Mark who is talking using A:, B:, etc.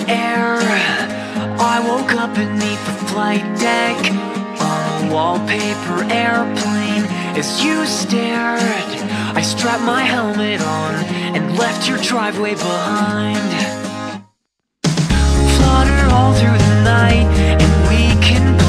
A: air. I woke up beneath the flight deck on a wallpaper airplane. As you stared, I strapped my helmet on and left your driveway behind. Flutter all through the night, and we can play